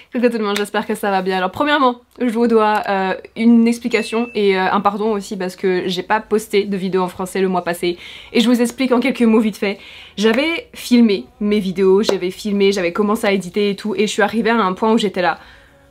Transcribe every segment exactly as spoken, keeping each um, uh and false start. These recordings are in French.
Coucou tout le monde, j'espère que ça va bien. Alors premièrement, je vous dois euh, une explication et euh, un pardon aussi parce que j'ai pas posté de vidéo en français le mois passé. Et je vous explique en quelques mots vite fait. J'avais filmé mes vidéos, j'avais filmé, j'avais commencé à éditer et tout, et je suis arrivée à un point où j'étais là.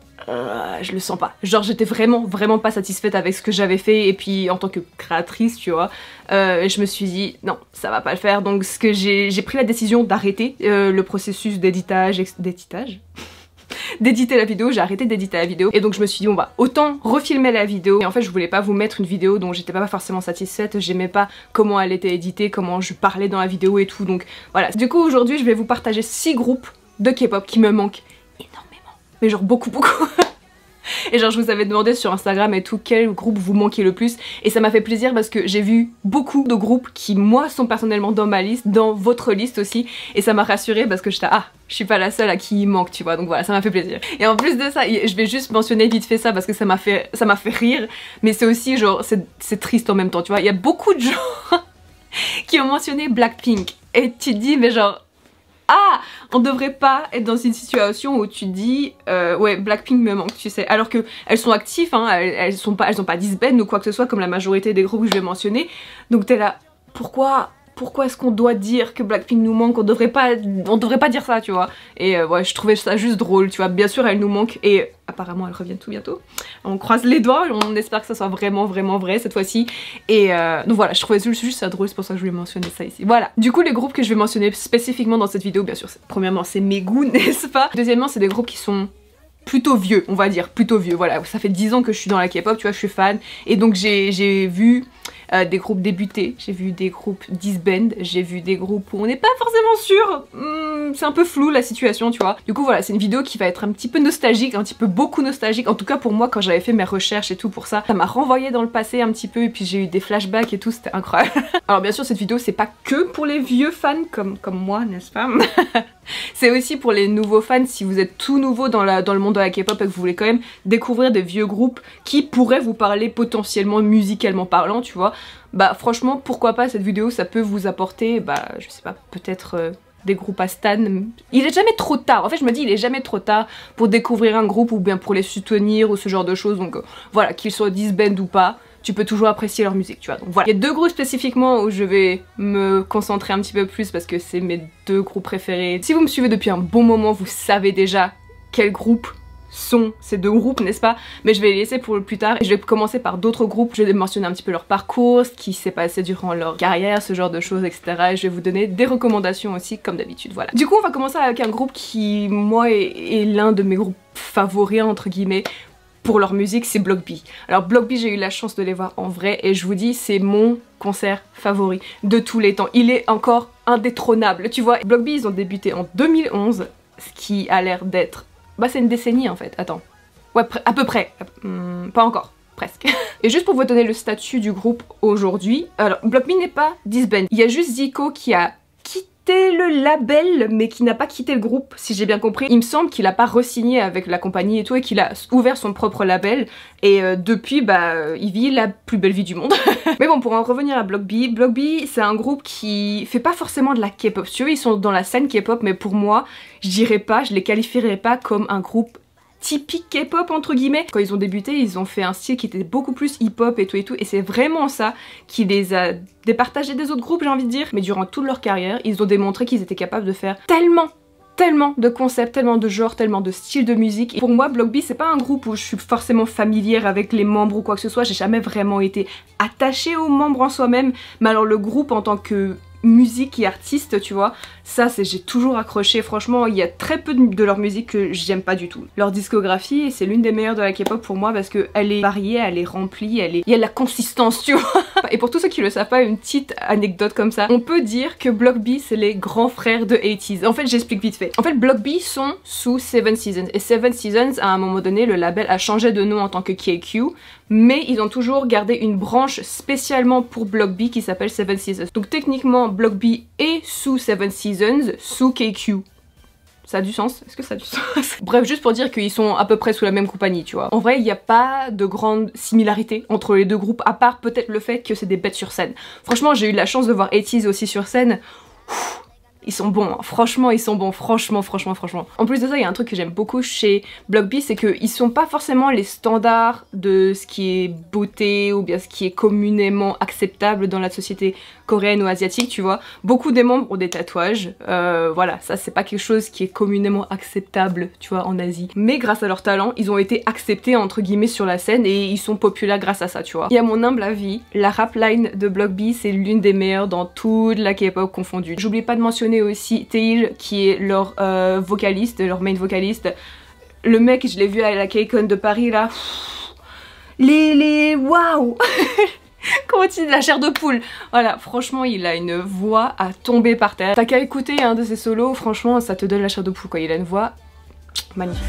Euh, je le sens pas. Genre j'étais vraiment vraiment pas satisfaite avec ce que j'avais fait, et puis en tant que créatrice, tu vois, euh, je me suis dit non, ça va pas le faire. Donc ce que j'ai j'ai pris la décision d'arrêter euh, le processus d'éditage, d'éditage d'éditer la vidéo, j'ai arrêté d'éditer la vidéo et donc je me suis dit bon bah autant refilmer la vidéo. Et en fait je voulais pas vous mettre une vidéo dont j'étais pas forcément satisfaite, j'aimais pas comment elle était éditée, comment je parlais dans la vidéo et tout, donc voilà. Du coup aujourd'hui je vais vous partager six groupes de K-pop qui me manquent énormément, mais genre beaucoup beaucoup. Et genre je vous avais demandé sur Instagram et tout quel groupe vous manquait le plus, et ça m'a fait plaisir parce que j'ai vu beaucoup de groupes qui moi sont personnellement dans ma liste, dans votre liste aussi, et ça m'a rassurée parce que j'étais ah je suis pas la seule à qui il manque, tu vois, donc voilà, ça m'a fait plaisir. Et en plus de ça, je vais juste mentionner vite fait ça parce que ça m'a fait ça m'a fait rire, mais c'est aussi genre c'est triste en même temps, tu vois. Il y a beaucoup de gens qui ont mentionné Blackpink et tu te dis mais genre ah, on devrait pas être dans une situation où tu dis euh, ouais Blackpink me manque, tu sais, alors que elles sont actives, hein, elles, elles sont pas, elles ont pas disband ou quoi que ce soit comme la majorité des groupes que je vais mentionner. Donc t'es là, pourquoi pourquoi est-ce qu'on doit dire que Blackpink nous manque? On devrait pas, on devrait pas dire ça, tu vois. Et euh, ouais, je trouvais ça juste drôle, tu vois. Bien sûr, elles nous manquent et apparemment elles reviennent tout bientôt. On croise les doigts, on espère que ça soit vraiment vraiment vrai cette fois-ci. Et euh, donc voilà, je trouvais juste, juste ça drôle, c'est pour ça que je voulais mentionner ça ici. Voilà. Du coup, les groupes que je vais mentionner spécifiquement dans cette vidéo, bien sûr, premièrement, c'est mes goûts, n'est-ce pas? Deuxièmement, c'est des groupes qui sont plutôt vieux, on va dire, plutôt vieux. Voilà, ça fait dix ans que je suis dans la K-pop, tu vois, je suis fan. Et donc j'ai vu euh, des groupes débuter, j'ai vu des groupes disband, j'ai vu des groupes où on n'est pas forcément sûr, hmm, c'est un peu flou la situation, tu vois. Du coup voilà, c'est une vidéo qui va être un petit peu nostalgique, un petit peu beaucoup nostalgique. En tout cas pour moi, quand j'avais fait mes recherches et tout pour ça, ça m'a renvoyé dans le passé un petit peu, et puis j'ai eu des flashbacks et tout, c'était incroyable. Alors bien sûr, cette vidéo c'est pas que pour les vieux fans comme, comme moi, n'est-ce pas? C'est aussi pour les nouveaux fans, si vous êtes tout nouveau dans, la, dans le monde de la K-pop et que vous voulez quand même découvrir des vieux groupes qui pourraient vous parler potentiellement musicalement parlant, tu vois. Bah franchement, pourquoi pas, cette vidéo, ça peut vous apporter, bah je sais pas, peut-être euh, des groupes à stan. Il est jamais trop tard, en fait je me dis il est jamais trop tard pour découvrir un groupe ou bien pour les soutenir ou ce genre de choses, donc euh, voilà, qu'ils soient disband ou pas, tu peux toujours apprécier leur musique, tu vois. Donc voilà. Il y a deux groupes spécifiquement où je vais me concentrer un petit peu plus parce que c'est mes deux groupes préférés. Si vous me suivez depuis un bon moment, vous savez déjà quels groupes sont ces deux groupes, n'est-ce pas? Mais je vais les laisser pour le plus tard et je vais commencer par d'autres groupes. Je vais mentionner un petit peu leur parcours, ce qui s'est passé durant leur carrière, ce genre de choses, et cetera. Et je vais vous donner des recommandations aussi, comme d'habitude, voilà. Du coup, on va commencer avec un groupe qui, moi, est, est l'un de mes groupes favoris, entre guillemets, pour leur musique, c'est Block B. Alors Block B, j'ai eu la chance de les voir en vrai et je vous dis, c'est mon concert favori de tous les temps. Il est encore indétrônable, tu vois. Block B, ils ont débuté en deux mille onze, ce qui a l'air d'être... Bah c'est une décennie en fait, attends. Ouais, à peu près. Hum, pas encore. Presque. Et juste pour vous donner le statut du groupe aujourd'hui, alors Block B n'est pas disband. Il y a juste Zico qui a quitté le label mais qui n'a pas quitté le groupe, si j'ai bien compris. Il me semble qu'il a pas re-signé avec la compagnie et tout et qu'il a ouvert son propre label et euh, depuis bah euh, il vit la plus belle vie du monde. Mais bon, pour en revenir à Block B, Block B c'est un groupe qui fait pas forcément de la K-pop. Si tu veux, ils sont dans la scène K-pop, mais pour moi je dirais pas, je les qualifierais pas comme un groupe typique K-pop entre guillemets. Quand ils ont débuté, ils ont fait un style qui était beaucoup plus hip-hop et tout et tout, et c'est vraiment ça qui les a départagés des autres groupes, j'ai envie de dire. Mais durant toute leur carrière, ils ont démontré qu'ils étaient capables de faire tellement tellement de concepts, tellement de genres, tellement de styles de musique. Et pour moi, Block B, c'est pas un groupe où je suis forcément familière avec les membres ou quoi que ce soit. J'ai jamais vraiment été attachée aux membres en soi-même. Mais alors le groupe en tant que musique et artiste, tu vois, ça c'est j'ai toujours accroché. Franchement, il y a très peu de, de leur musique que j'aime pas du tout. Leur discographie, c'est l'une des meilleures de la K-pop pour moi parce que elle est variée, elle est remplie, elle est... il y a de la consistance, tu vois. Et pour tous ceux qui le savent pas, une petite anecdote comme ça, on peut dire que Block B c'est les grands frères de eighties. En fait, j'explique vite fait. En fait, Block B sont sous Seven Seasons et Seven Seasons, à un moment donné, le label a changé de nom en tant que K Q, mais ils ont toujours gardé une branche spécialement pour Block B qui s'appelle Seven Seasons. Donc techniquement, Block B est sous Seven Seasons, sous K Q. Ça a du sens? Est-ce que ça a du sens? Bref, juste pour dire qu'ils sont à peu près sous la même compagnie, tu vois. En vrai, il n'y a pas de grande similarité entre les deux groupes, à part peut-être le fait que c'est des bêtes sur scène. Franchement, j'ai eu la chance de voir eighties aussi sur scène. Ils sont bons, hein. Franchement ils sont bons, franchement, franchement, franchement. En plus de ça, il y a un truc que j'aime beaucoup chez Block B, c'est qu'ils sont pas forcément les standards de ce qui est beauté ou bien ce qui est communément acceptable dans la société coréenne ou asiatique, tu vois. Beaucoup des membres ont des tatouages, euh, voilà, ça c'est pas quelque chose qui est communément acceptable, tu vois, en Asie. Mais grâce à leur talent, ils ont été acceptés entre guillemets sur la scène et ils sont populaires grâce à ça, tu vois. Et à mon humble avis, la rap line de Block B, c'est l'une des meilleures dans toute la K-pop confondue. J'oublie pas de mentionner aussi Taeil qui est leur euh, vocaliste, leur main vocaliste. Le mec, je l'ai vu à la K-Con de Paris là. Les... les... waouh. Comment tu dis, la chair de poule. Voilà, franchement il a une voix à tomber par terre. T'as qu'à écouter un de ses solos, franchement ça te donne la chair de poule quoi. Il a une voix magnifique.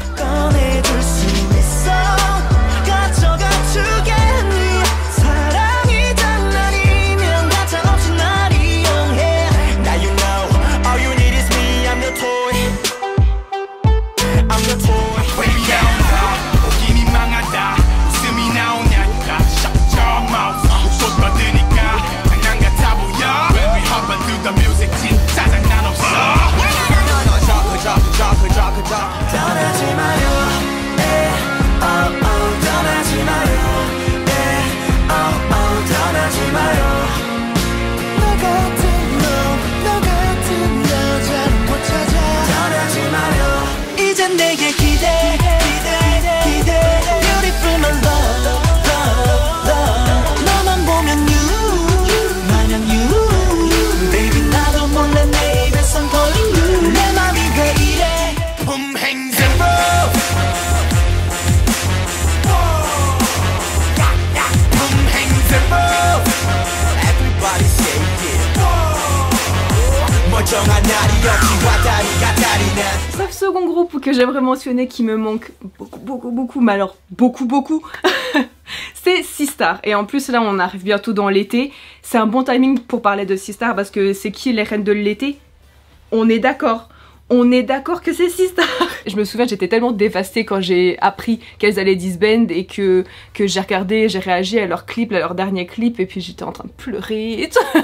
Sauf second groupe que j'aimerais mentionner qui me manque beaucoup beaucoup beaucoup, mais alors beaucoup beaucoup, c'est Sistar. Et en plus là on arrive bientôt dans l'été, c'est un bon timing pour parler de Sistar parce que c'est qui les reines de l'été? On est d'accord. On est d'accord que c'est Sistar. Je me souviens, j'étais tellement dévastée quand j'ai appris qu'elles allaient disband et que, que j'ai regardé, j'ai réagi à leur clip, à leur dernier clip, et puis j'étais en train de pleurer et tout.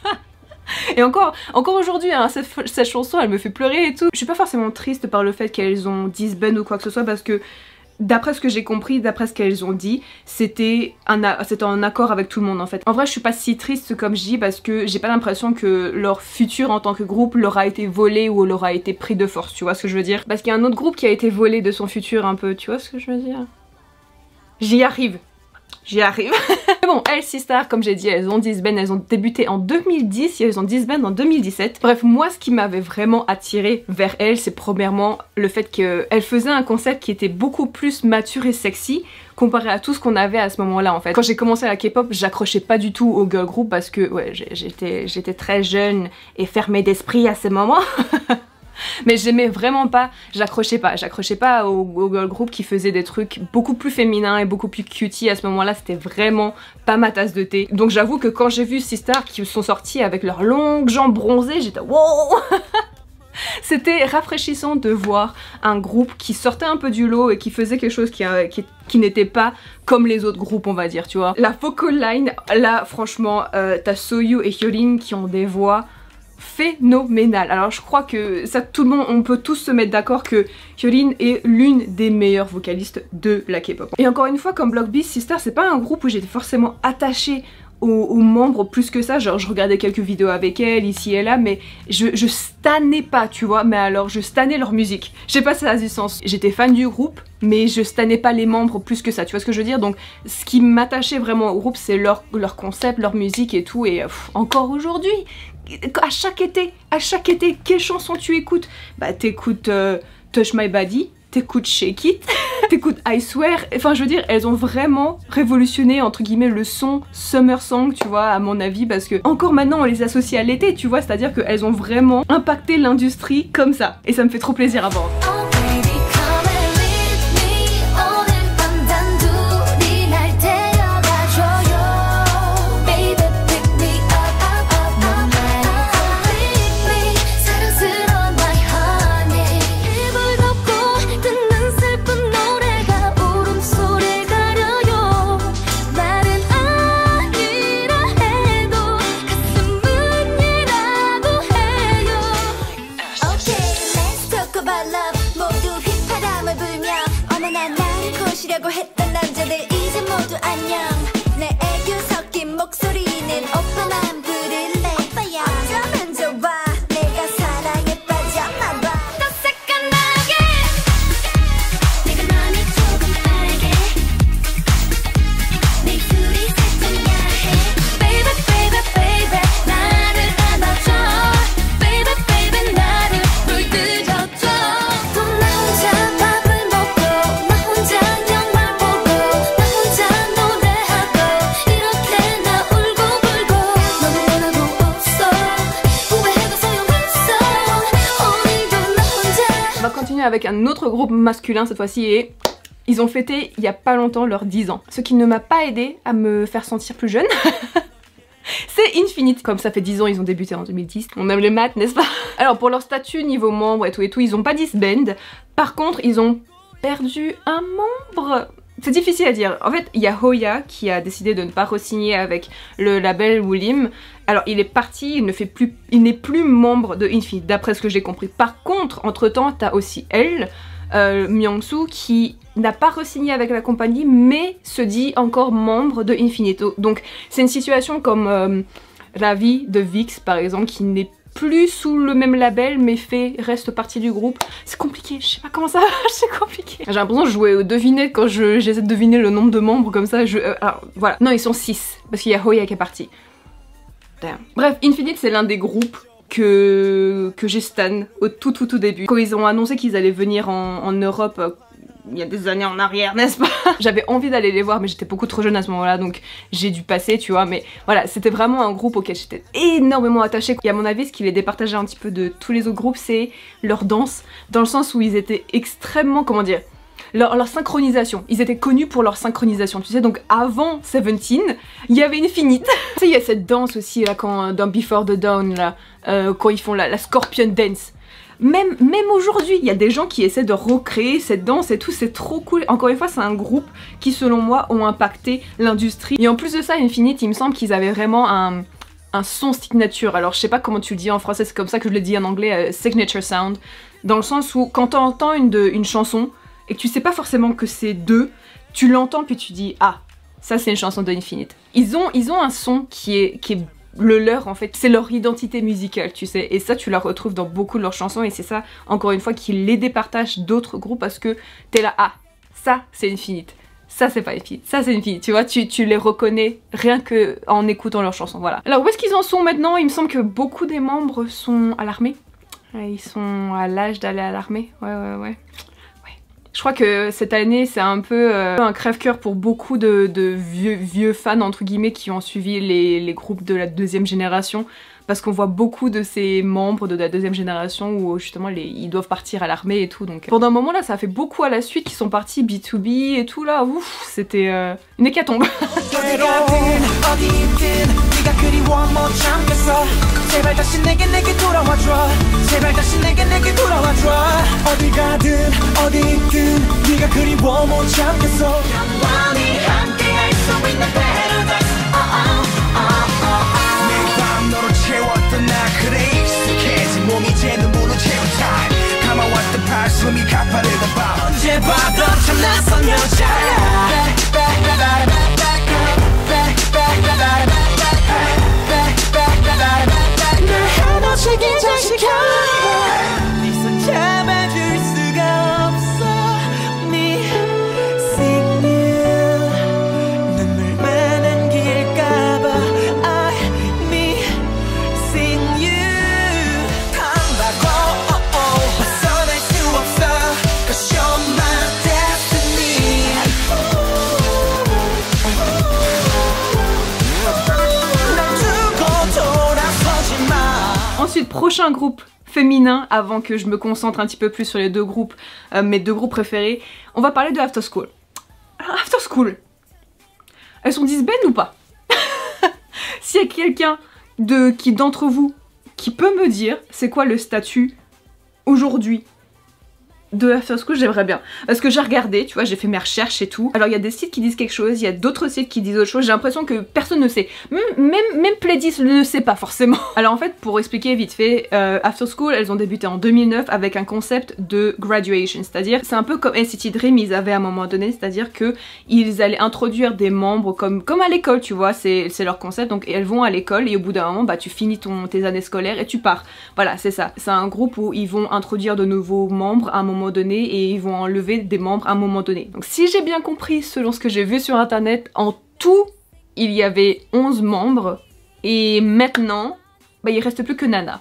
Et encore, encore aujourd'hui, hein, cette, cette chanson elle me fait pleurer et tout. Je suis pas forcément triste par le fait qu'elles ont disband ou quoi que ce soit parce que d'après ce que j'ai compris, d'après ce qu'elles ont dit, c'était en accord avec tout le monde en fait. En vrai je suis pas si triste comme je dis parce que j'ai pas l'impression que leur futur en tant que groupe leur a été volé ou leur a été pris de force, tu vois ce que je veux dire? Parce qu'il y a un autre groupe qui a été volé de son futur un peu, tu vois ce que je veux dire? J'y arrive. J'y arrive. Mais bon, elles, Sistar, comme j'ai dit, elles ont disband, elles ont débuté en deux mille dix et elles ont disband en deux mille dix-sept. Bref, moi ce qui m'avait vraiment attiré vers elles, c'est premièrement le fait qu'elles faisaient un concept qui était beaucoup plus mature et sexy comparé à tout ce qu'on avait à ce moment-là en fait. Quand j'ai commencé la K-pop, j'accrochais pas du tout au girl group parce que ouais, j'étais j'étais très jeune et fermée d'esprit à ce moment. Mais j'aimais vraiment pas, j'accrochais pas, j'accrochais pas au, au girl group qui faisait des trucs beaucoup plus féminins et beaucoup plus cutie. À ce moment-là, c'était vraiment pas ma tasse de thé. Donc j'avoue que quand j'ai vu Sistar qui sont sortis avec leurs longues jambes bronzées, j'étais wow. C'était rafraîchissant de voir un groupe qui sortait un peu du lot et qui faisait quelque chose qui, euh, qui, qui n'était pas comme les autres groupes on va dire, tu vois. La vocal line, là franchement, euh, t'as Soyu et Hyolyn qui ont des voix phénoménal. Alors je crois que ça, tout le monde, on peut tous se mettre d'accord que Hyolyn est l'une des meilleures vocalistes de la K-pop. Et encore une fois, comme Block B, Sistar, c'est pas un groupe où j'étais forcément attachée aux, aux membres plus que ça. Genre je regardais quelques vidéos avec elle ici et là, mais je, je stannais pas, tu vois. Mais alors je stannais leur musique. Je sais pas si ça a du sens. J'étais fan du groupe, mais je stannais pas les membres plus que ça, tu vois ce que je veux dire? Donc ce qui m'attachait vraiment au groupe, c'est leur, leur concept, leur musique et tout. Et pff, encore aujourd'hui, à chaque été, à chaque été, quelle chanson tu écoutes? Bah t'écoutes euh, Touch My Body, t'écoutes Shake It, t'écoutes I Swear. Enfin je veux dire, elles ont vraiment révolutionné entre guillemets le son summer song, tu vois, à mon avis, parce que encore maintenant on les associe à l'été, tu vois, c'est-à-dire qu'elles ont vraiment impacté l'industrie comme ça. Et ça me fait trop plaisir à voir. 사귀려고 했던 남자들 이제 모두 안녕 내 애교 섞인 목소리는 오빠만 부를래 오빠야 어쩌면 좋아 내가 사랑에 빠졌나봐 더 새까맣게 내가 맘이 조금 빠르게 내 둘이 살짝 야해 Baby baby baby 나를 안아줘 Baby baby 나를 물들여줘 또 나 혼자 밥을 먹고 나 혼자 영화 보고 나 혼자 노래하고 이렇게 나 울고 불고 너는 원하고 없어 후회해도 소용없어 오늘도 나 혼자. On va continuer avec un autre groupe masculin cette fois-ci et ils ont fêté il y a pas longtemps leurs dix ans. Ce qui ne m'a pas aidé à me faire sentir plus jeune. C'est Infinite, comme ça fait dix ans, ils ont débuté en deux mille dix. On aime les maths, n'est-ce pas? Alors pour leur statut niveau membre et tout et tout, ils ont pas disband. Par contre, ils ont perdu un membre. C'est difficile à dire. En fait, il y a Hoya qui a décidé de ne pas re-signer avec le label Woollim. Alors il est parti, il ne fait plus, il n'est plus membre de Infinite, d'après ce que j'ai compris. Par contre, entre-temps, t'as aussi elle, euh, Myung-soo, qui n'a pas re-signé avec la compagnie, mais se dit encore membre de Infinite. Donc c'est une situation comme euh, Ravi de Vix, par exemple, qui n'est plus sous le même label, mais fait reste partie du groupe. C'est compliqué, je sais pas comment ça va, c'est compliqué. J'ai l'impression de jouer aux devinettes quand j'essaie de deviner le nombre de membres comme ça. Je, euh, alors voilà, non ils sont six, parce qu'il y a Hoya qui est parti. Damn. Bref, Infinite c'est l'un des groupes que, que j'ai stan au tout tout tout début. Quand ils ont annoncé qu'ils allaient venir en, en Europe, euh, il y a des années en arrière, n'est-ce pas? J'avais envie d'aller les voir mais j'étais beaucoup trop jeune à ce moment-là donc j'ai dû passer, tu vois, mais voilà, c'était vraiment un groupe auquel j'étais énormément attachée. Et à mon avis, ce qui les départageait un petit peu de tous les autres groupes, c'est leur danse, dans le sens où ils étaient extrêmement, comment dire, leur, leur synchronisation. Ils étaient connus pour leur synchronisation, tu sais, donc avant Seventeen, il y avait Infinite. Tu sais, il y a cette danse aussi, là, quand, dans Before the Dawn, là, euh, quand ils font la, la Scorpion Dance. Même, même aujourd'hui, il y a des gens qui essaient de recréer cette danse et tout, c'est trop cool. Encore une fois, c'est un groupe qui, selon moi, ont impacté l'industrie. Et en plus de ça, Infinite, il me semble qu'ils avaient vraiment un, un son signature. Alors, je sais pas comment tu le dis en français, c'est comme ça que je le dis en anglais, uh, signature sound. Dans le sens où, quand tu entends une, de, une chanson, et que tu sais pas forcément que c'est d'eux, tu l'entends puis tu dis, ah, ça c'est une chanson de Infinite. Ils ont, ils ont un son qui est... Qui est le leur en fait, c'est leur identité musicale, tu sais, et ça tu la retrouves dans beaucoup de leurs chansons et c'est ça, encore une fois, qui les départage d'autres groupes parce que t'es là, ah, ça c'est Infinite, ça c'est pas Infinite, ça c'est Infinite, tu vois, tu, tu les reconnais rien que en écoutant leurs chansons, voilà. Alors où est-ce qu'ils en sont maintenant? Il me semble que beaucoup des membres sont à l'armée, ils sont à l'âge d'aller à l'armée, ouais ouais ouais. Je crois que cette année c'est un peu euh, un crève-cœur pour beaucoup de, de vieux, vieux fans entre guillemets qui ont suivi les, les groupes de la deuxième génération parce qu'on voit beaucoup de ces membres de la deuxième génération où justement les, ils doivent partir à l'armée et tout, donc pendant un moment là ça a fait beaucoup à la suite qui sont partis B deux B et tout là, ouf, c'était euh, une hécatombe. 제발 다시 내게 내게 돌아와줘 제발 다시 내게 내게 돌아와줘 어디 가든 어디 있든 네가 그리워 못 참겠어 영원히 함께할 수 있는 paradise 매밤 너로 채웠던 나 그래 익숙해진 몸이 제 눈물로 채운 time 감아왔던 가슴이 가파르던 밤 언제 봐도 참 낯선 여자야 책임져시켜 네 손 잡아줄 수가 없어 Missing you 눈물만 남길까봐 I missing you 한다고 벗어날 수 없어 Cause you're my destiny 날 두고 돌아서지 마. Ensuite, prochain groupe féminin, avant que je me concentre un petit peu plus sur les deux groupes, euh, mes deux groupes préférés, on va parler de After School. Alors, After School, elles sont disband ou pas? S'il y a quelqu'un de, qui d'entre vous qui peut me dire c'est quoi le statut aujourd'hui de After School, j'aimerais bien. Parce que j'ai regardé, tu vois, j'ai fait mes recherches et tout. Alors il y a des sites qui disent quelque chose, il y a d'autres sites qui disent autre chose. J'ai l'impression que personne ne sait. Même, même, même Pledis ne sait pas forcément. Alors en fait, pour expliquer vite fait, euh, After School, elles ont débuté en deux mille neuf avec un concept de graduation. C'est-à-dire, c'est un peu comme N C T Dream, ils avaient à un moment donné, c'est-à-dire que ils allaient introduire des membres comme, comme à l'école, tu vois, c'est leur concept. Donc elles vont à l'école et au bout d'un moment, bah tu finis ton, tes années scolaires et tu pars. Voilà, c'est ça. C'est un groupe où ils vont introduire de nouveaux membres à un moment donné et ils vont enlever des membres à un moment donné. Donc si j'ai bien compris, selon ce que j'ai vu sur internet, en tout, il y avait onze membres et maintenant, bah il reste plus que Nana.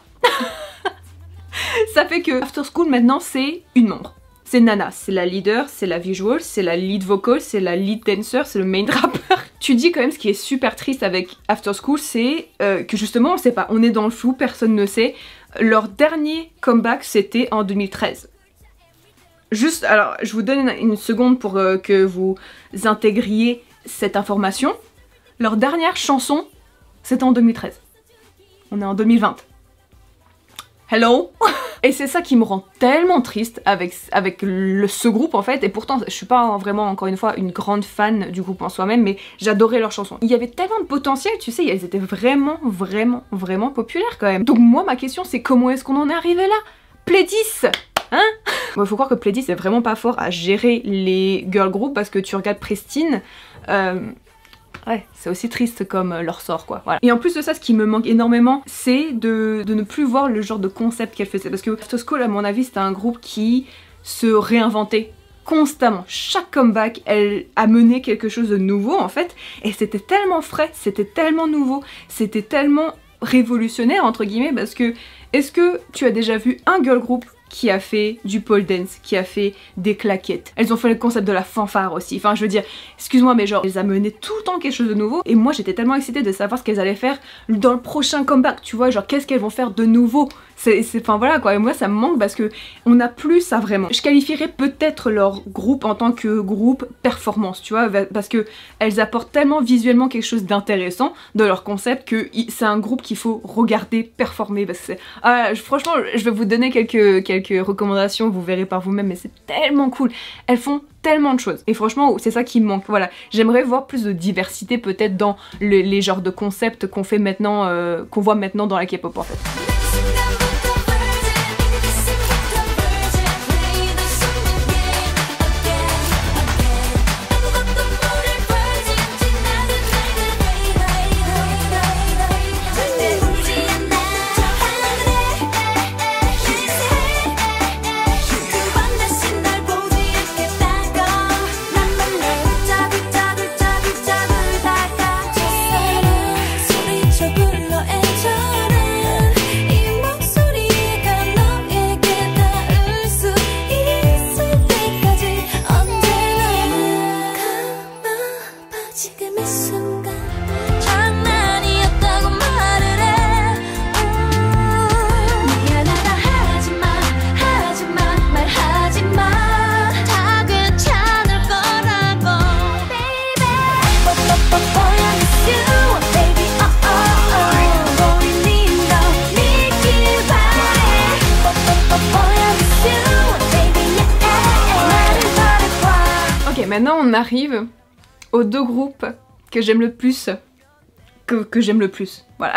Ça fait que After School maintenant c'est une membre. C'est Nana, c'est la leader, c'est la visual, c'est la lead vocal, c'est la lead dancer, c'est le main rapper. Tu dis quand même ce qui est super triste avec After School, c'est euh, que justement on sait pas, on est dans le flou, personne ne sait. Leur dernier comeback c'était en deux mille treize. Juste, alors je vous donne une, une seconde pour euh, que vous intégriez cette information. Leur dernière chanson c'était en deux mille treize. On est en deux mille vingt. Hello. Et c'est ça qui me rend tellement triste avec, avec le, ce groupe en fait, et pourtant je suis pas vraiment encore une fois une grande fan du groupe en soi-même, mais j'adorais leurs chansons. Il y avait tellement de potentiel, tu sais, elles étaient vraiment vraiment vraiment populaires quand même. Donc moi ma question c'est comment est-ce qu'on en est arrivé là? Pledis, hein? Bon, il faut croire que Pledis est vraiment pas fort à gérer les girl groups parce que tu regardes Pristine, euh, ouais, c'est aussi triste comme euh, leur sort quoi, voilà. Et en plus de ça, ce qui me manque énormément, c'est de, de ne plus voir le genre de concept qu'elle faisait. Parce que After School, à mon avis, c'était un groupe qui se réinventait constamment. Chaque comeback, elle amenait quelque chose de nouveau en fait. Et c'était tellement frais, c'était tellement nouveau, c'était tellement révolutionnaire entre guillemets. Parce que, est-ce que tu as déjà vu un girl group qui a fait du pole dance, qui a fait des claquettes? Elles ont fait le concept de la fanfare aussi. Enfin, je veux dire, excuse-moi, mais genre, elles amenaient tout le temps quelque chose de nouveau. Et moi, j'étais tellement excitée de savoir ce qu'elles allaient faire dans le prochain comeback, tu vois, genre, qu'est-ce qu'elles vont faire de nouveau? C'est, enfin voilà quoi, et moi ça me manque parce que on n'a plus ça vraiment. Je qualifierais peut-être leur groupe en tant que groupe performance, tu vois, parce que elles apportent tellement visuellement quelque chose d'intéressant de leur concept que c'est un groupe qu'il faut regarder performer. Parce que ah, franchement, je vais vous donner quelques, quelques recommandations, vous verrez par vous-même, mais c'est tellement cool. Elles font tellement de choses et franchement c'est ça qui me manque. Voilà, j'aimerais voir plus de diversité peut-être dans le, les genres de concepts qu'on fait maintenant, euh, qu'on voit maintenant dans la K-pop en fait. Maintenant on arrive aux deux groupes que j'aime le plus, que, que j'aime le plus, voilà,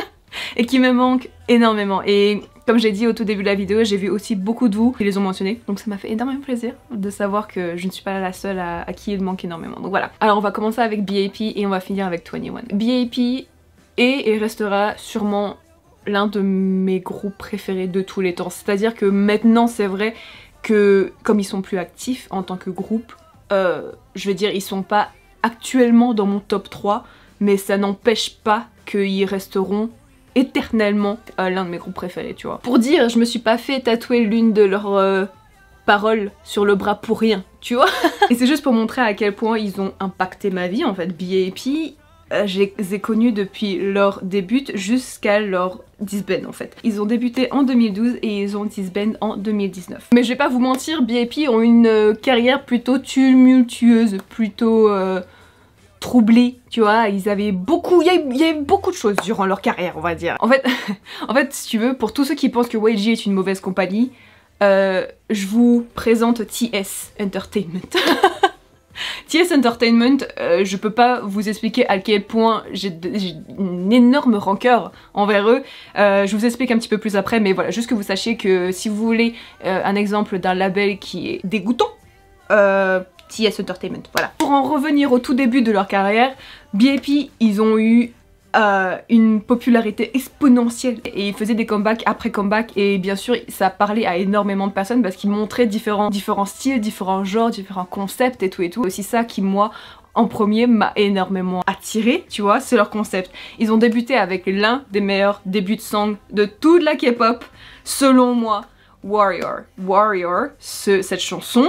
et qui me manquent énormément. Et comme j'ai dit au tout début de la vidéo, j'ai vu aussi beaucoup de vous qui les ont mentionnés, donc ça m'a fait énormément plaisir de savoir que je ne suis pas la seule à, à qui il manque énormément, donc voilà. Alors on va commencer avec B A P et on va finir avec vingt et un. B A P est et restera sûrement l'un de mes groupes préférés de tous les temps, c'est-à-dire que maintenant c'est vrai que comme ils sont plus actifs en tant que groupe, Euh, je veux dire, ils sont pas actuellement dans mon top trois, mais ça n'empêche pas qu'ils resteront éternellement euh, l'un de mes groupes préférés, tu vois. Pour dire, je me suis pas fait tatouer l'une de leurs euh, paroles sur le bras pour rien, tu vois. Et c'est juste pour montrer à quel point ils ont impacté ma vie, en fait. B A P, euh, je les ai connus depuis leur début jusqu'à leur disband en fait. Ils ont débuté en deux mille douze et ils ont disband en deux mille dix-neuf. Mais je vais pas vous mentir, B A P ont une euh, carrière plutôt tumultueuse, plutôt euh, troublée, tu vois. Ils avaient beaucoup, il y, y a eu beaucoup de choses durant leur carrière, on va dire. En fait, en fait, si tu veux, pour tous ceux qui pensent que Y G est une mauvaise compagnie, euh, je vous présente T S Entertainment. T S Entertainment, euh, je peux pas vous expliquer à quel point j'ai une énorme rancœur envers eux. Euh, je vous explique un petit peu plus après, mais voilà, juste que vous sachiez que si vous voulez euh, un exemple d'un label qui est dégoûtant, euh, T S Entertainment, voilà. Pour en revenir au tout début de leur carrière, B A P, ils ont eu Euh, une popularité exponentielle et ils faisaient des comebacks après comeback et bien sûr ça parlait à énormément de personnes parce qu'ils montraient différents, différents styles, différents genres, différents concepts et tout et tout. C'est aussi ça qui moi en premier m'a énormément attiré, tu vois, c'est leur concept. Ils ont débuté avec l'un des meilleurs débuts de song de toute la K-pop, selon moi, Warrior. Warrior, ce, cette chanson,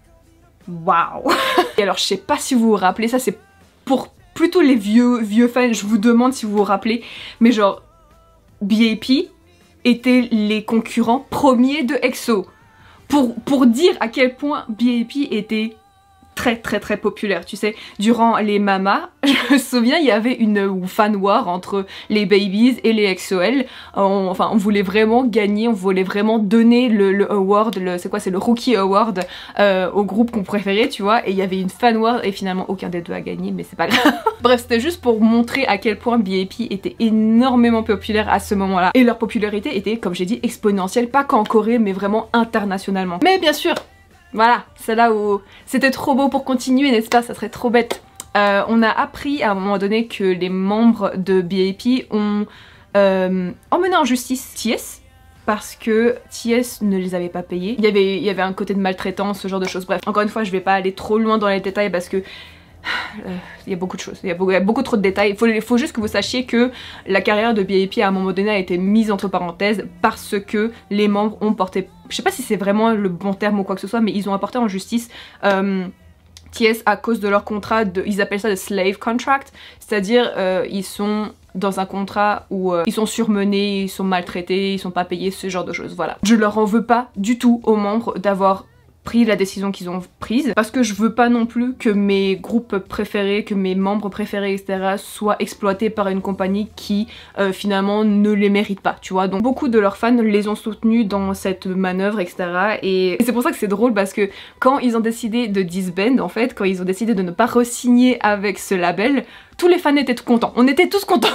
waouh. Et alors je sais pas si vous vous rappelez, ça c'est pour plutôt les vieux, vieux fans, je vous demande si vous vous rappelez, mais genre, B A P étaient les concurrents premiers de EXO. Pour, pour dire à quel point B A P était très très très populaire, tu sais. Durant les Mamas, je me souviens, il y avait une fan war entre les Babies et les X O L. On, enfin, on voulait vraiment gagner, on voulait vraiment donner le, le award, le, c'est quoi, c'est le Rookie Award euh, au groupe qu'on préférait, tu vois. Et il y avait une fan war et finalement aucun des deux a gagné, mais c'est pas grave. Bref, c'était juste pour montrer à quel point B A P était énormément populaire à ce moment-là. Et leur popularité était, comme j'ai dit, exponentielle, pas qu'en Corée, mais vraiment internationalement. Mais bien sûr, voilà, c'est là où c'était trop beau pour continuer, n'est-ce pas? Ça serait trop bête. Euh, on a appris à un moment donné que les membres de B A P ont euh, emmené en justice T S parce que T S ne les avait pas payés. Il y avait, il y avait un côté de maltraitance, ce genre de choses. Bref, encore une fois, je vais pas aller trop loin dans les détails parce que Euh, il y a beaucoup de choses, il y a beaucoup, il y a beaucoup trop de détails. Il faut, faut juste que vous sachiez que la carrière de B A P à un moment donné a été mise entre parenthèses parce que les membres ont porté, je sais pas si c'est vraiment le bon terme ou quoi que ce soit, mais ils ont apporté en justice euh, T S à cause de leur contrat, de, ils appellent ça le slave contract, c'est-à-dire euh, ils sont dans un contrat où euh, ils sont surmenés, ils sont maltraités, ils sont pas payés, ce genre de choses, voilà. Je leur en veux pas du tout aux membres d'avoir pris la décision qu'ils ont prise parce que je veux pas non plus que mes groupes préférés, que mes membres préférés, et cetera soient exploités par une compagnie qui euh, finalement ne les mérite pas, tu vois. Donc beaucoup de leurs fans les ont soutenus dans cette manœuvre, et cetera. Et c'est pour ça que c'est drôle parce que quand ils ont décidé de disband, en fait, quand ils ont décidé de ne pas re-signer avec ce label, tous les fans étaient tout contents. On était tous contents.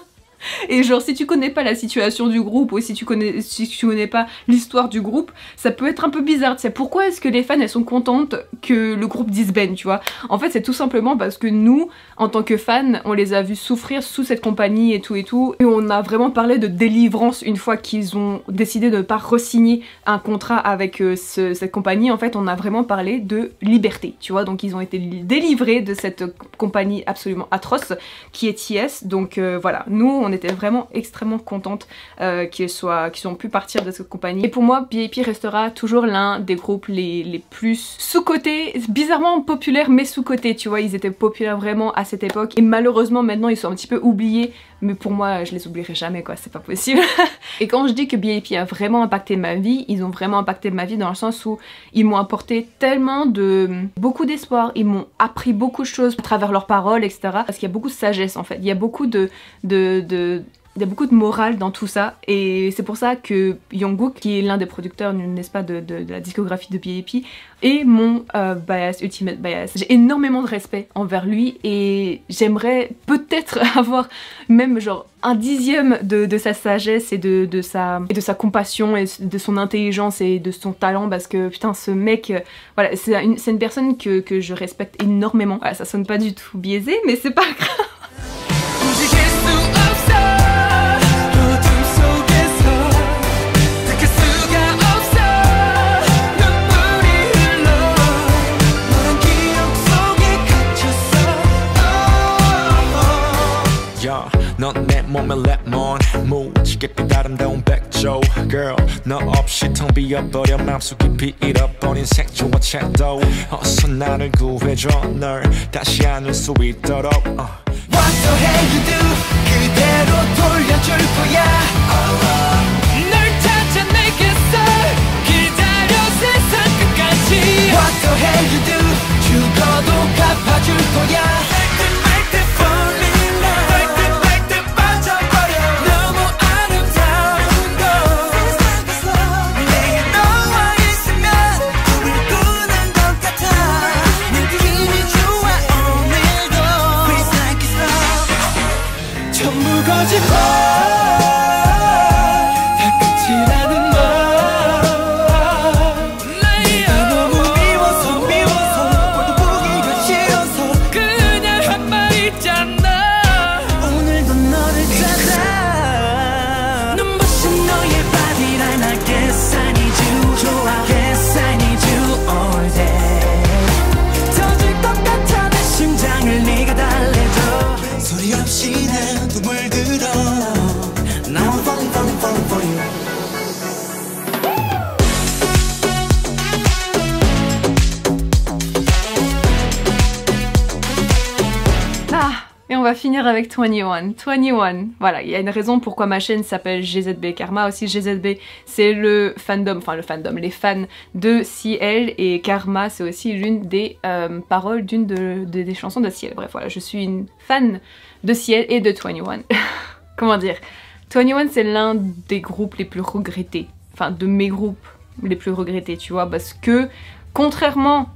Et genre si tu connais pas la situation du groupe ou si tu connais, si tu connais pas l'histoire du groupe, ça peut être un peu bizarre, tu sais. Pourquoi est-ce que les fans elles sont contentes que le groupe disband, tu vois? En fait c'est tout simplement parce que nous, en tant que fans, on les a vus souffrir sous cette compagnie et tout et tout, et on a vraiment parlé de délivrance une fois qu'ils ont décidé de ne pas re-signer un contrat avec euh, ce, cette compagnie. En fait on a vraiment parlé de liberté, tu vois. Donc ils ont été délivrés de cette compagnie absolument atroce qui est T S. Donc euh, voilà, nous on était vraiment extrêmement contente euh, qu'ils soient, qu'ils ont pu partir de cette compagnie. Et pour moi, B A P restera toujours l'un des groupes les, les plus sous-cotés, bizarrement populaires mais sous-cotés, tu vois. Ils étaient populaires vraiment à cette époque et malheureusement maintenant ils sont un petit peu oubliés, mais pour moi je les oublierai jamais, quoi, c'est pas possible. Et quand je dis que B A P a vraiment impacté ma vie, ils ont vraiment impacté ma vie dans le sens où ils m'ont apporté tellement de... beaucoup d'espoir, ils m'ont appris beaucoup de choses à travers leurs paroles, et cetera. Parce qu'il y a beaucoup de sagesse en fait, il y a beaucoup de... de, de il y a beaucoup de morale dans tout ça et c'est pour ça que Jungkook, qui est l'un des producteurs, n'est-ce pas, de, de, de la discographie de B A P, est mon euh, bias, ultimate bias. J'ai énormément de respect envers lui et j'aimerais peut-être avoir même genre un dixième de, de sa sagesse et de, de, sa, et de sa compassion et de son intelligence et de son talent parce que putain ce mec, euh, voilà, c'est une, une personne que, que je respecte énormément. Voilà, ça sonne pas du tout biaisé mais c'est pas grave. 넌 내 몸에 랩몬 무지개 빛 아름다운 백조 Girl 너 없이 텅 비어버려 맘속 깊이 잃어버린 색조와 채도 어서 나를 구해줘 널 다시 안을 수 있도록 uh. What the hell you do 그대로 돌려줄 거야 널 찾아내겠어 기다려 세상 끝까지 What the hell you do 죽어도 갚아줄 거야 Et on va finir avec vingt et un. vingt et un, voilà, il y a une raison pourquoi ma chaîne s'appelle G Z B Karma aussi. G Z B, c'est le fandom, enfin le fandom, les fans de Ciel, et Karma, c'est aussi l'une des euh, paroles d'une de, de, des chansons de Ciel. Bref, voilà, je suis une fan de Ciel et de vingt et un. Comment dire, vingt et un, c'est l'un des groupes les plus regrettés, enfin de mes groupes les plus regrettés, tu vois, parce que contrairement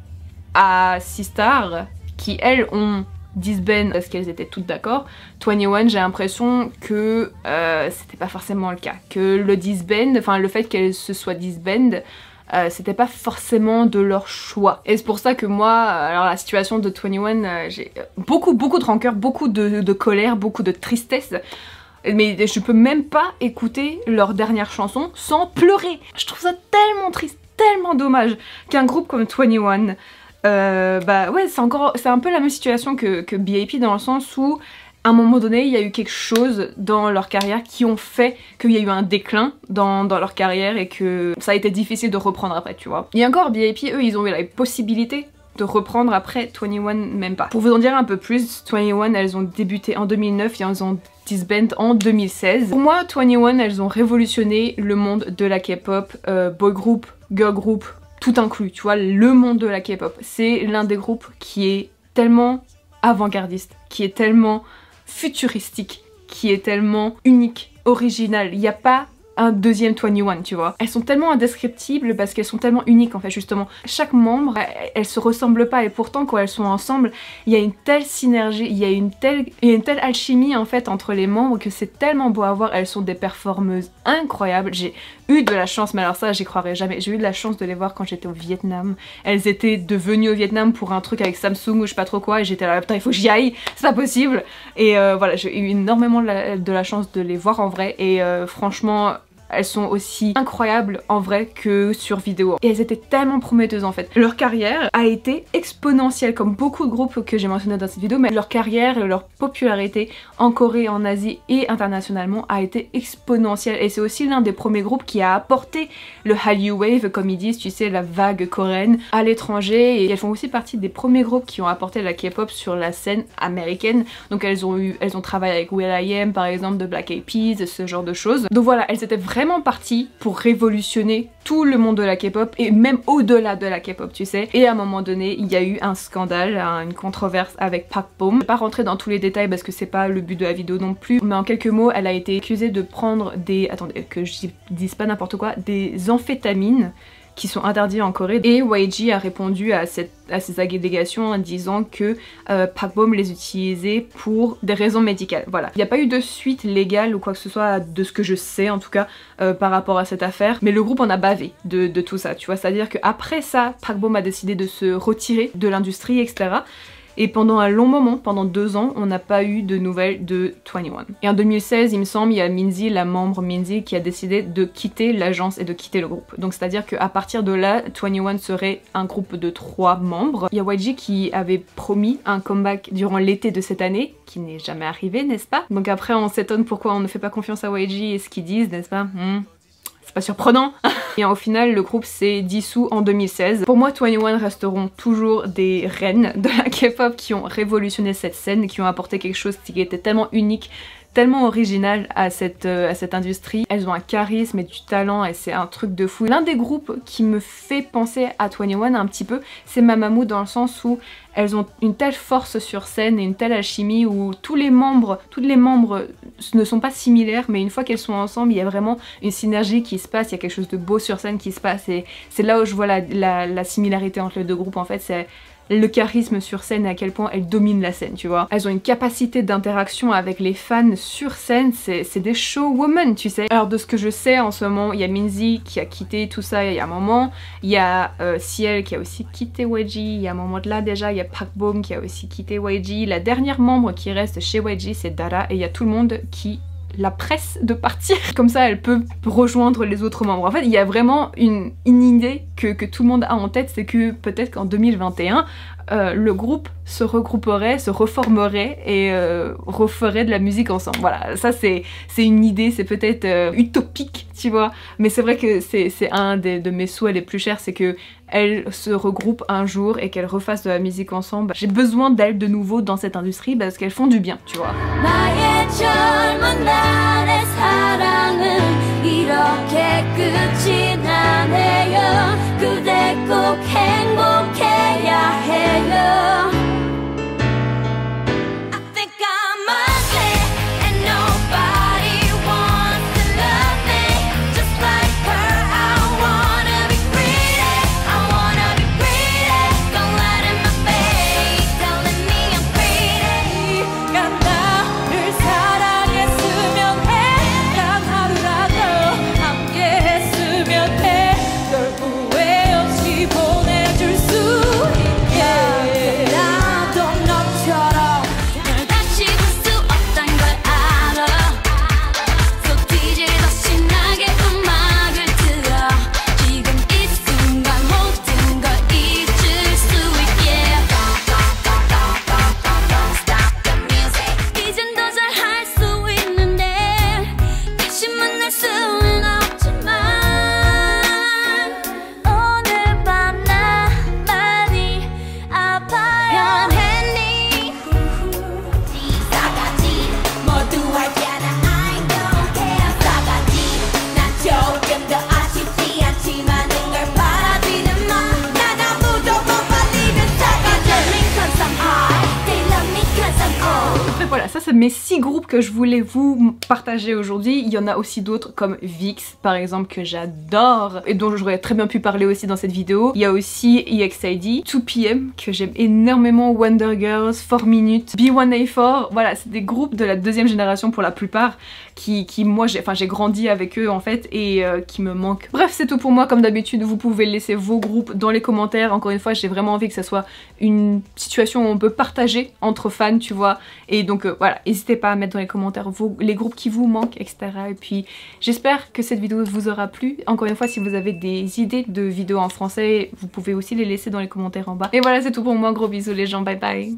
à Sistar, qui elles ont disband parce qu'elles étaient toutes d'accord, vingt et un, j'ai l'impression que euh, c'était pas forcément le cas, que le disband, enfin le fait qu'elles se soient disband, euh, c'était pas forcément de leur choix. Et c'est pour ça que moi, alors la situation de vingt et un, euh, j'ai beaucoup beaucoup de rancœur, beaucoup de, de colère, beaucoup de tristesse, mais je peux même pas écouter leur dernière chanson sans pleurer. Je trouve ça tellement triste, tellement dommage qu'un groupe comme vingt et un, Euh, bah ouais, c'est encore, c'est un peu la même situation que, que B A P, dans le sens où à un moment donné il y a eu quelque chose dans leur carrière qui ont fait qu'il y a eu un déclin dans, dans leur carrière et que ça a été difficile de reprendre après, tu vois. Et encore B A P, eux, ils ont eu la possibilité de reprendre après, vingt et un même pas. Pour vous en dire un peu plus, vingt et un, elles ont débuté en deux mille neuf et elles ont disband en deux mille seize. Pour moi, vingt et un, elles ont révolutionné le monde de la K-pop, euh, boy group, girl group, tout inclus, tu vois, le monde de la K-pop. C'est l'un des groupes qui est tellement avant-gardiste, qui est tellement futuristique, qui est tellement unique, original. Il n'y a pas un deuxième vingt et un, tu vois. Elles sont tellement indescriptibles parce qu'elles sont tellement uniques en fait, justement. Chaque membre, elles se ressemblent pas, et pourtant quand elles sont ensemble, il y a une telle synergie, il y a une telle, il y a une telle alchimie en fait entre les membres que c'est tellement beau à voir. Elles sont des performeuses incroyables. J'ai eu de la chance, mais alors ça j'y croirais jamais, j'ai eu de la chance de les voir quand j'étais au Vietnam. Elles étaient devenues au Vietnam pour un truc avec Samsung ou je sais pas trop quoi, et j'étais là, putain il faut que j'y aille, c'est pas possible. Et euh, voilà, j'ai eu énormément de la, de la chance de les voir en vrai, et euh, franchement elles sont aussi incroyables en vrai que sur vidéo. Et elles étaient tellement prometteuses en fait. Leur carrière a été exponentielle, comme beaucoup de groupes que j'ai mentionnés dans cette vidéo, mais leur carrière et leur popularité en Corée, en Asie et internationalement a été exponentielle. Et c'est aussi l'un des premiers groupes qui a apporté le Hallyu Wave, comme ils disent, tu sais, la vague coréenne à l'étranger. Et elles font aussi partie des premiers groupes qui ont apporté la K-pop sur la scène américaine. Donc elles ont eu, elles ont travaillé avec will.i.am par exemple, de Black Eyed Peas, ce genre de choses. Donc voilà, elles étaient vraiment vraiment partie pour révolutionner tout le monde de la K-pop et même au-delà de la K-pop, tu sais. Et à un moment donné, il y a eu un scandale, une controverse avec Park Bom. Je vais pas rentrer dans tous les détails parce que c'est pas le but de la vidéo non plus, mais en quelques mots, elle a été accusée de prendre des... attendez, que je dise pas n'importe quoi, des amphétamines qui sont interdits en Corée, et Y G a répondu à, cette, à ces allégations en disant que euh, Park Bom les utilisait pour des raisons médicales. Voilà. Il n'y a pas eu de suite légale ou quoi que ce soit, de ce que je sais en tout cas, euh, par rapport à cette affaire, mais le groupe en a bavé de, de tout ça, tu vois, c'est-à-dire qu'après ça, Park Bom a décidé de se retirer de l'industrie, et cetera. Et pendant un long moment, pendant deux ans, on n'a pas eu de nouvelles de vingt et un. Et en deux mille seize, il me semble, il y a Minzy, la membre Minzy, qui a décidé de quitter l'agence et de quitter le groupe. Donc c'est à dire qu'à partir de là, vingt et un serait un groupe de trois membres. Il y a Y G qui avait promis un comeback durant l'été de cette année, qui n'est jamais arrivé, n'est-ce pas? Donc après on s'étonne pourquoi on ne fait pas confiance à Y G et ce qu'ils disent, n'est-ce pas? hmm. C'est pas surprenant. Et au final, le groupe s'est dissous en deux mille seize. Pour moi, vingt et un resteront toujours des reines de la K-pop qui ont révolutionné cette scène, qui ont apporté quelque chose qui était tellement unique, tellement original à cette, euh, à cette industrie. Elles ont un charisme et du talent et c'est un truc de fou. L'un des groupes qui me fait penser à vingt et un un petit peu, c'est Mamamoo, dans le sens où elles ont une telle force sur scène et une telle alchimie où tous les membres, toutes les membres ne sont pas similaires, mais une fois qu'elles sont ensemble, il y a vraiment une synergie qui se passe, il y a quelque chose de beau sur scène qui se passe, et c'est là où je vois la, la, la similarité entre les deux groupes en fait, c'est le charisme sur scène et à quel point elles dominent la scène, tu vois. Elles ont une capacité d'interaction avec les fans sur scène, c'est des showwomen, tu sais. Alors de ce que je sais en ce moment, il y a Minzy qui a quitté tout ça il y a un moment, il y a euh, Ciel qui a aussi quitté Y G il y a un moment de là déjà, il y a Park Bom qui a aussi quitté Y G, la dernière membre qui reste chez Y G c'est Dara, et il y a tout le monde qui la presse de partir. Comme ça, elle peut rejoindre les autres membres. En fait, il y a vraiment une, une idée que, que tout le monde a en tête, c'est que peut-être qu'en deux mille vingt et un, euh, le groupe se regrouperait, se reformerait et euh, referait de la musique ensemble. Voilà, ça c'est une idée, c'est peut-être euh, utopique, tu vois, mais c'est vrai que c'est un des, de mes souhaits les plus chers, c'est que elles se regroupent un jour et qu'elles refassent de la musique ensemble. J'ai besoin d'elles de nouveau dans cette industrie parce qu'elles font du bien, tu vois. 나의 젊은 날의 사랑은 이렇게 끝이 나네요. 그대 꼭 행복해야 해요. I think I'm ugly and nobody wants to love me just like her. I wanna be pretty, I wanna be pretty. Don't let in my face, telling me I'm pretty. 네가 나를 사랑했으면 해. 단 하루라도 함께 했으면 해. 널 후회 없이 보내줄 수 있게. 나도 너처럼 널 다시 볼 수 없단 걸 알아. So 뒤집어 신나게 음악을 틀어. 지금 이 순간 모든 걸 잊을 수 있게. Stop the music. 이젠 더 잘할 수 있는데 다시 만날 수는 없지만 오늘 밤 나 많이 아파요. 미안했니? 싸가지 모두 알잖아. I don't care. 싸가지 난 조금 더 아쉽지 않지만 널 바라지는 마. 난 아무도 못 말리는 싸가지. They love me cause I'm hot. They love me cause I'm old. Après, voilà, ça c'est mes six groupes que je voulais vous partager aujourd'hui. Il y en a aussi d'autres comme Vix par exemple que j'adore et dont j'aurais très bien pu parler aussi dans cette vidéo. Il y a aussi E X I D, two P M que j'aime énormément, Wonder Girls, four minutes, B one A four. Voilà, c'est des groupes de la deuxième génération pour la plupart qui, qui moi j'ai enfin, j'ai grandi avec eux en fait et euh, qui me manquent. Bref, c'est tout pour moi. Comme d'habitude, vous pouvez laisser vos groupes dans les commentaires. Encore une fois, j'ai vraiment envie que ça soit une situation où on peut partager entre fans, tu vois. Et donc euh, voilà, n'hésitez pas à mettre dans les commentaires vos, les groupes qui vous manquent, et cetera. Et puis j'espère que cette vidéo vous aura plu. Encore une fois, si vous avez des idées de vidéos en français, vous pouvez aussi les laisser dans les commentaires en bas. Et voilà, c'est tout pour moi. Gros bisous les gens, bye bye.